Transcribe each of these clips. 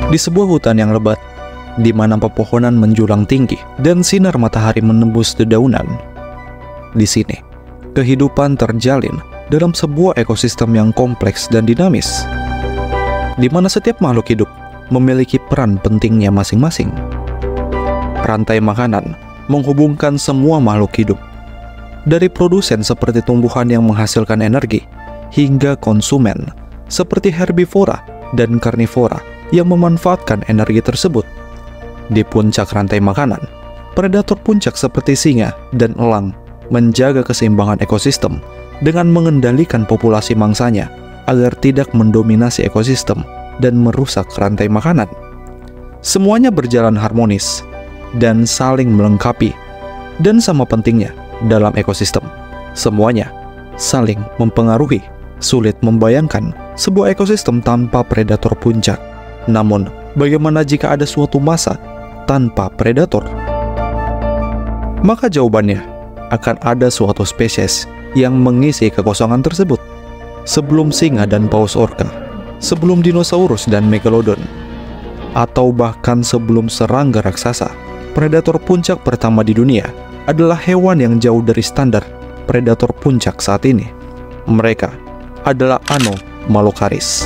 Di sebuah hutan yang lebat, di mana pepohonan menjulang tinggi dan sinar matahari menembus dedaunan, di sini kehidupan terjalin dalam sebuah ekosistem yang kompleks dan dinamis, di mana setiap makhluk hidup memiliki peran pentingnya masing-masing. Rantai makanan menghubungkan semua makhluk hidup, dari produsen seperti tumbuhan yang menghasilkan energi, hingga konsumen seperti herbivora dan karnivora yang memanfaatkan energi tersebut. Di puncak rantai makanan, predator puncak seperti singa dan elang menjaga keseimbangan ekosistem dengan mengendalikan populasi mangsanya agar tidak mendominasi ekosistem dan merusak rantai makanan. Semuanya berjalan harmonis dan saling melengkapi, dan sama pentingnya dalam ekosistem, semuanya saling mempengaruhi. Sulit membayangkan sebuah ekosistem tanpa predator puncak. Namun, bagaimana jika ada suatu masa tanpa predator? Maka jawabannya akan ada suatu spesies yang mengisi kekosongan tersebut. Sebelum singa dan paus orca, sebelum dinosaurus dan megalodon, atau bahkan sebelum serangga raksasa, predator puncak pertama di dunia adalah hewan yang jauh dari standar predator puncak saat ini. Mereka adalah Anomalocaris.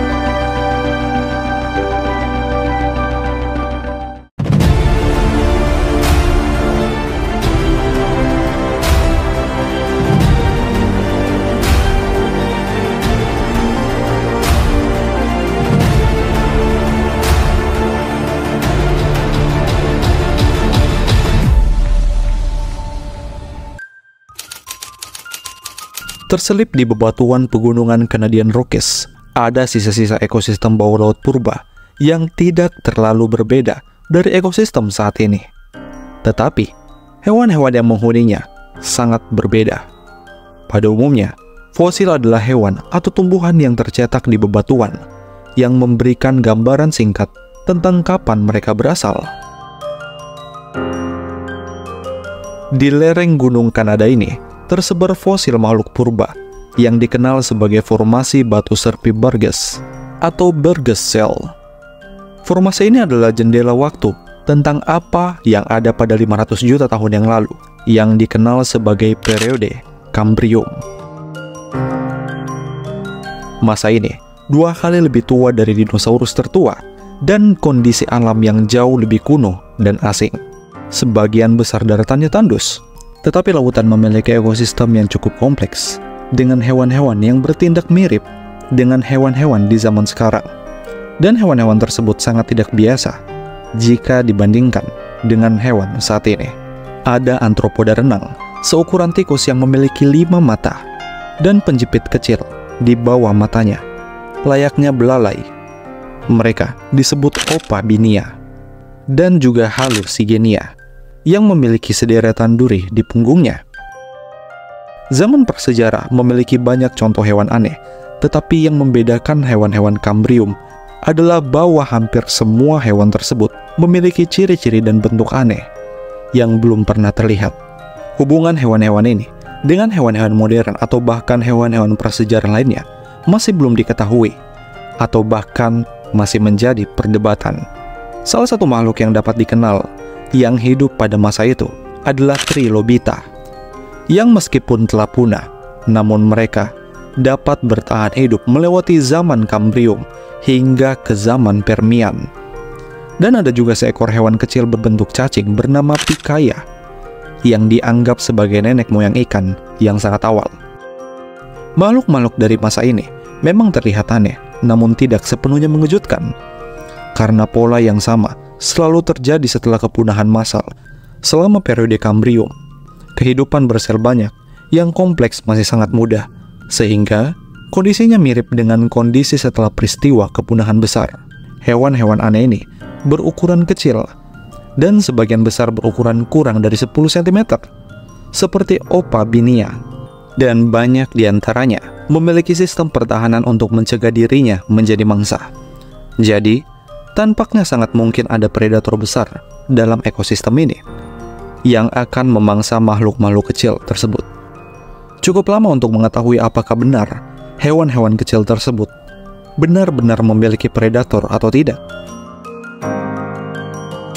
Terselip di bebatuan pegunungan Canadian Rockies, ada sisa-sisa ekosistem bawah laut purba yang tidak terlalu berbeda dari ekosistem saat ini. Tetapi, hewan-hewan yang menghuninya sangat berbeda. Pada umumnya, fosil adalah hewan atau tumbuhan yang tercetak di bebatuan, yang memberikan gambaran singkat tentang kapan mereka berasal. Di lereng gunung Kanada ini, tersebar fosil makhluk purba yang dikenal sebagai formasi batu serpi Burgess atau Burgess Shale. Formasi ini adalah jendela waktu tentang apa yang ada pada 500 juta tahun yang lalu, yang dikenal sebagai periode Kambrium. Masa ini 2 kali lebih tua dari dinosaurus tertua dan kondisi alam yang jauh lebih kuno dan asing. Sebagian besar daratannya tandus, tetapi lautan memiliki ekosistem yang cukup kompleks, dengan hewan-hewan yang bertindak mirip dengan hewan-hewan di zaman sekarang. Dan hewan-hewan tersebut sangat tidak biasa jika dibandingkan dengan hewan saat ini. Ada antropoda renang, seukuran tikus yang memiliki 5 mata, dan penjepit kecil di bawah matanya, layaknya belalai. Mereka disebut Opabinia, dan juga Hallucigenia, yang memiliki sederetan duri di punggungnya. Zaman prasejarah memiliki banyak contoh hewan aneh, tetapi yang membedakan hewan-hewan Kambrium adalah bahwa hampir semua hewan tersebut memiliki ciri-ciri dan bentuk aneh yang belum pernah terlihat. Hubungan hewan-hewan ini dengan hewan-hewan modern atau bahkan hewan-hewan prasejarah lainnya masih belum diketahui, atau bahkan masih menjadi perdebatan. Salah satu makhluk yang dapat dikenal yang hidup pada masa itu adalah Trilobita, yang meskipun telah punah, namun mereka dapat bertahan hidup melewati zaman Kambrium hingga ke zaman Permian. Dan ada juga seekor hewan kecil berbentuk cacing bernama Pikaia, yang dianggap sebagai nenek moyang ikan yang sangat awal. Makhluk-makhluk dari masa ini memang terlihat aneh, namun tidak sepenuhnya mengejutkan, karena pola yang sama selalu terjadi setelah kepunahan massal. Selama periode Kambrium, kehidupan bersel banyak yang kompleks masih sangat mudah, sehingga kondisinya mirip dengan kondisi setelah peristiwa kepunahan besar. Hewan-hewan aneh ini berukuran kecil, dan sebagian besar berukuran kurang dari 10 cm, seperti Opabinia, dan banyak diantaranya memiliki sistem pertahanan untuk mencegah dirinya menjadi mangsa. Jadi, tampaknya sangat mungkin ada predator besar dalam ekosistem ini yang akan memangsa makhluk-makhluk kecil tersebut. Cukup lama untuk mengetahui apakah benar hewan-hewan kecil tersebut benar-benar memiliki predator atau tidak.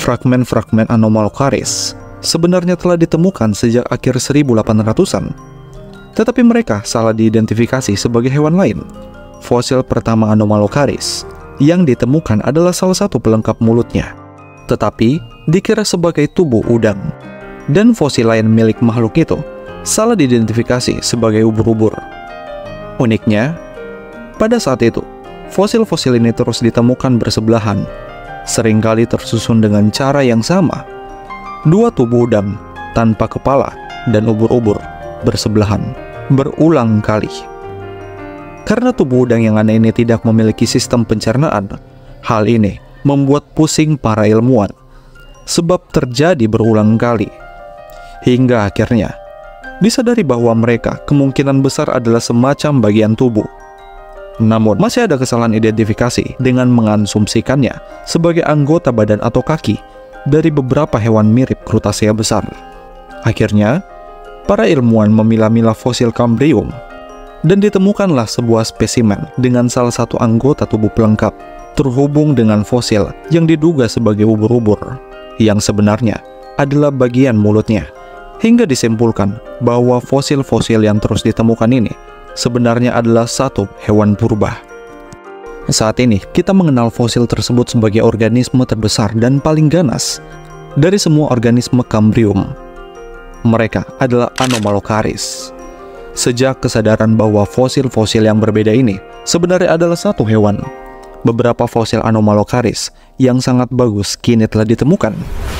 fragmen-fragmen Anomalocaris sebenarnya telah ditemukan sejak akhir 1800-an. Tetapi mereka salah diidentifikasi sebagai hewan lain. Fosil pertama Anomalocaris yang ditemukan adalah salah satu pelengkap mulutnya, tetapi dikira sebagai tubuh udang. Dan fosil lain milik makhluk itu salah diidentifikasi sebagai ubur-ubur. Uniknya, pada saat itu, fosil-fosil ini terus ditemukan bersebelahan, seringkali tersusun dengan cara yang sama. Dua tubuh udang tanpa kepala dan ubur-ubur bersebelahan berulang kali. Karena tubuh udang yang aneh ini tidak memiliki sistem pencernaan, hal ini membuat pusing para ilmuwan, sebab terjadi berulang kali. Hingga akhirnya disadari bahwa mereka kemungkinan besar adalah semacam bagian tubuh. Namun masih ada kesalahan identifikasi dengan mengasumsikannya sebagai anggota badan atau kaki dari beberapa hewan mirip Krutasia besar. Akhirnya, para ilmuwan memilah-milah fosil Cambrium, dan ditemukanlah sebuah spesimen dengan salah satu anggota tubuh pelengkap terhubung dengan fosil yang diduga sebagai ubur-ubur, yang sebenarnya adalah bagian mulutnya. Hingga disimpulkan bahwa fosil-fosil yang terus ditemukan ini sebenarnya adalah satu hewan purba. Saat ini, kita mengenal fosil tersebut sebagai organisme terbesar dan paling ganas dari semua organisme Cambrium. Mereka adalah Anomalocaris. Sejak kesadaran bahwa fosil-fosil yang berbeda ini sebenarnya adalah satu hewan, beberapa fosil Anomalocaris yang sangat bagus kini telah ditemukan.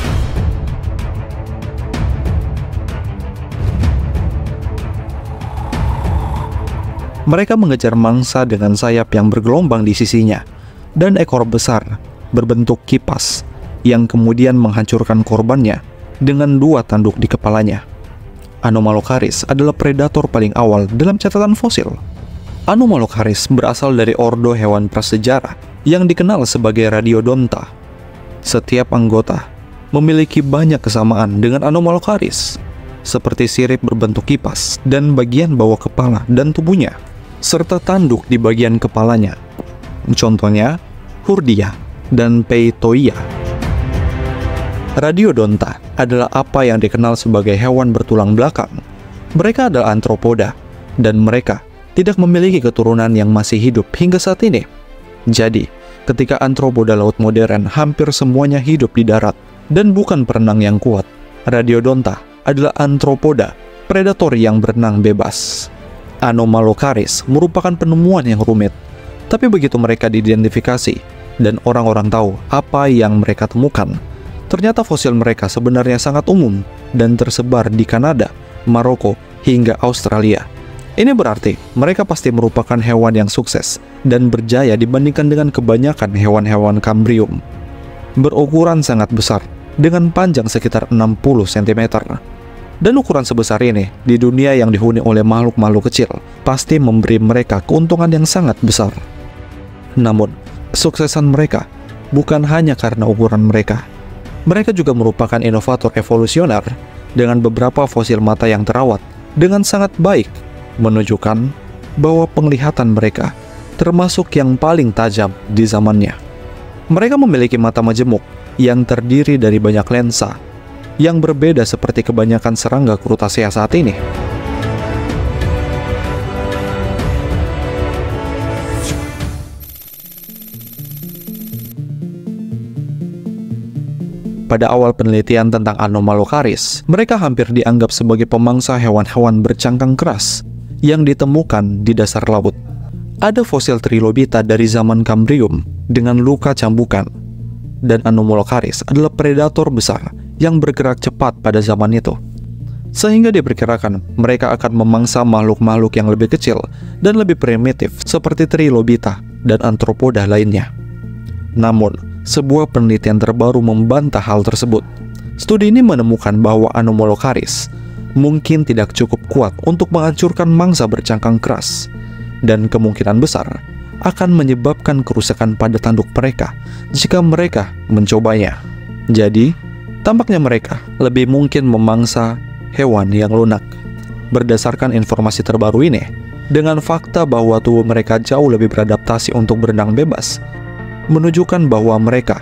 Mereka mengejar mangsa dengan sayap yang bergelombang di sisinya dan ekor besar berbentuk kipas yang kemudian menghancurkan korbannya dengan dua tanduk di kepalanya. Anomalocaris adalah predator paling awal dalam catatan fosil. Anomalocaris berasal dari ordo hewan prasejarah yang dikenal sebagai Radiodonta. Setiap anggota memiliki banyak kesamaan dengan Anomalocaris, seperti sirip berbentuk kipas dan bagian bawah kepala dan tubuhnya, serta tanduk di bagian kepalanya. Contohnya, Hurdia dan Peitoia. Radiodonta adalah apa yang dikenal sebagai hewan bertulang belakang. Mereka adalah antropoda, dan mereka tidak memiliki keturunan yang masih hidup hingga saat ini. Jadi, ketika antropoda laut modern hampir semuanya hidup di darat dan bukan perenang yang kuat, Radiodonta adalah antropoda predator yang berenang bebas. Anomalocaris merupakan penemuan yang rumit, tapi begitu mereka diidentifikasi dan orang-orang tahu apa yang mereka temukan, ternyata fosil mereka sebenarnya sangat umum dan tersebar di Kanada, Maroko, hingga Australia. Ini berarti mereka pasti merupakan hewan yang sukses dan berjaya dibandingkan dengan kebanyakan hewan-hewan Cambrium. Berukuran sangat besar dengan panjang sekitar 60 cm. Dan ukuran sebesar ini di dunia yang dihuni oleh makhluk-makhluk kecil pasti memberi mereka keuntungan yang sangat besar. Namun, kesuksesan mereka bukan hanya karena ukuran mereka. Mereka juga merupakan inovator evolusioner dengan beberapa fosil mata yang terawat dengan sangat baik, menunjukkan bahwa penglihatan mereka termasuk yang paling tajam di zamannya. Mereka memiliki mata majemuk yang terdiri dari banyak lensa, yang berbeda seperti kebanyakan serangga Krutasia saat ini. Pada awal penelitian tentang Anomalocaris, mereka hampir dianggap sebagai pemangsa hewan-hewan bercangkang keras yang ditemukan di dasar laut. Ada fosil Trilobita dari zaman Cambrium dengan luka cambukan, dan Anomalocaris adalah predator besar yang bergerak cepat pada zaman itu, sehingga diperkirakan mereka akan memangsa makhluk-makhluk yang lebih kecil dan lebih primitif seperti Trilobita dan antropoda lainnya. Namun, sebuah penelitian terbaru membantah hal tersebut. Studi ini menemukan bahwa Anomalocaris mungkin tidak cukup kuat untuk menghancurkan mangsa bercangkang keras, dan kemungkinan besar akan menyebabkan kerusakan pada tanduk mereka jika mereka mencobanya. Jadi, tampaknya mereka lebih mungkin memangsa hewan yang lunak. Berdasarkan informasi terbaru ini, dengan fakta bahwa tubuh mereka jauh lebih beradaptasi untuk berenang bebas, menunjukkan bahwa mereka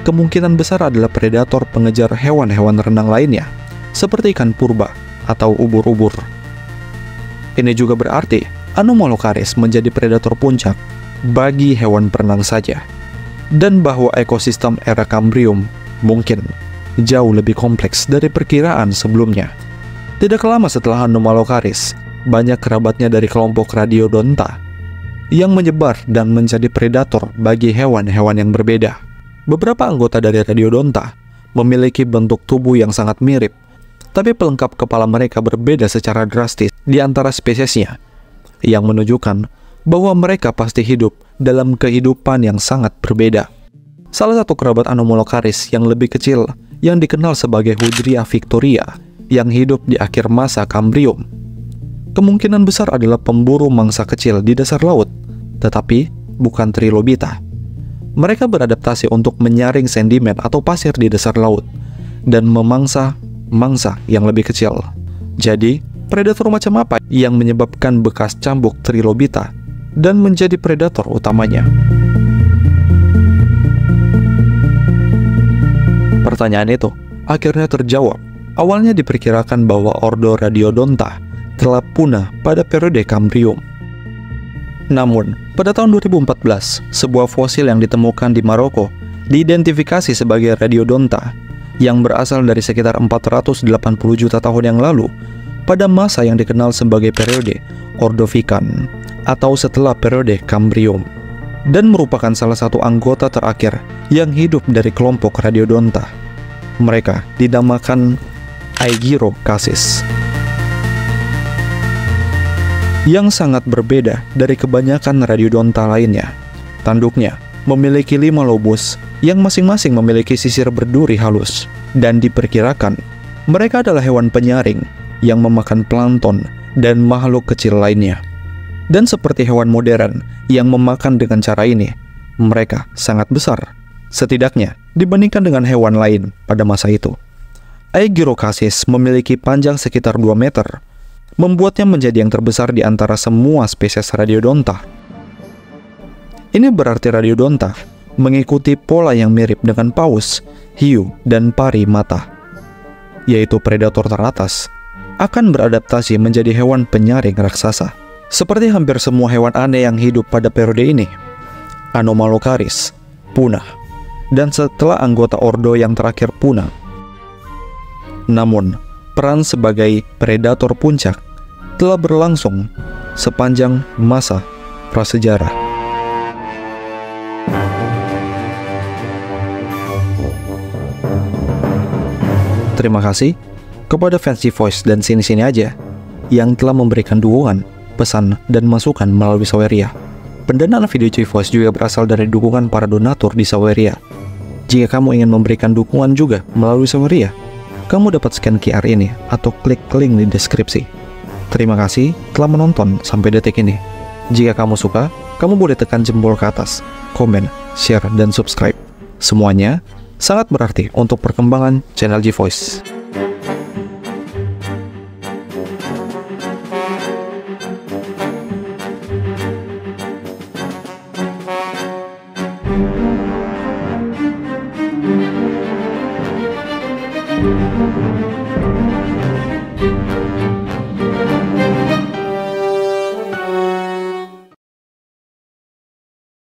kemungkinan besar adalah predator pengejar hewan-hewan renang lainnya, seperti ikan purba atau ubur-ubur. Ini juga berarti Anomalocaris menjadi predator puncak bagi hewan berenang saja, dan bahwa ekosistem era Kambrium mungkin jauh lebih kompleks dari perkiraan sebelumnya. Tidak lama setelah Anomalocaris, banyak kerabatnya dari kelompok Radiodonta yang menyebar dan menjadi predator bagi hewan-hewan yang berbeda. Beberapa anggota dari Radiodonta memiliki bentuk tubuh yang sangat mirip, tapi pelengkap kepala mereka berbeda secara drastis di antara spesiesnya, yang menunjukkan bahwa mereka pasti hidup dalam kehidupan yang sangat berbeda. Salah satu kerabat Anomalocaris yang lebih kecil, yang dikenal sebagai Hudria victoria, yang hidup di akhir masa Kambrium, kemungkinan besar adalah pemburu mangsa kecil di dasar laut, tetapi bukan Trilobita. Mereka beradaptasi untuk menyaring sedimen atau pasir di dasar laut dan memangsa mangsa yang lebih kecil. Jadi, predator macam apa yang menyebabkan bekas cambuk Trilobita dan menjadi predator utamanya? Pertanyaan itu akhirnya terjawab. Awalnya diperkirakan bahwa Ordo Radiodonta telah punah pada periode Kambrium. Namun, pada tahun 2014, sebuah fosil yang ditemukan di Maroko diidentifikasi sebagai Radiodonta yang berasal dari sekitar 480 juta tahun yang lalu, pada masa yang dikenal sebagai periode Ordovikan atau setelah periode Kambrium, dan merupakan salah satu anggota terakhir yang hidup dari kelompok Radiodonta. Mereka dinamakan Aegirocassis, yang sangat berbeda dari kebanyakan Radiodonta lainnya. Tanduknya memiliki 5 lobus yang masing-masing memiliki sisir berduri halus, dan diperkirakan mereka adalah hewan penyaring yang memakan plankton dan makhluk kecil lainnya. Dan seperti hewan modern yang memakan dengan cara ini, mereka sangat besar, setidaknya dibandingkan dengan hewan lain pada masa itu. Aegirocassis memiliki panjang sekitar 2 meter, membuatnya menjadi yang terbesar di antara semua spesies Radiodonta. Ini berarti Radiodonta mengikuti pola yang mirip dengan paus, hiu, dan pari mata, yaitu predator teratas akan beradaptasi menjadi hewan penyaring raksasa. Seperti hampir semua hewan aneh yang hidup pada periode ini, Anomalocaris punah, dan setelah anggota Ordo yang terakhir punah. Namun, peran sebagai predator puncak telah berlangsung sepanjang masa prasejarah. Terima kasih kepada fans G-Voice dan Sini-Sini Aja yang telah memberikan dukungan, pesan, dan masukan melalui Saweria. Pendanaan video G-Voice juga berasal dari dukungan para donatur di Saweria. Jika kamu ingin memberikan dukungan juga melalui Saweria, kamu dapat scan QR ini atau klik link di deskripsi. Terima kasih telah menonton sampai detik ini. Jika kamu suka, kamu boleh tekan jempol ke atas, komen, share, dan subscribe. Semuanya sangat berarti untuk perkembangan channel G-Voice.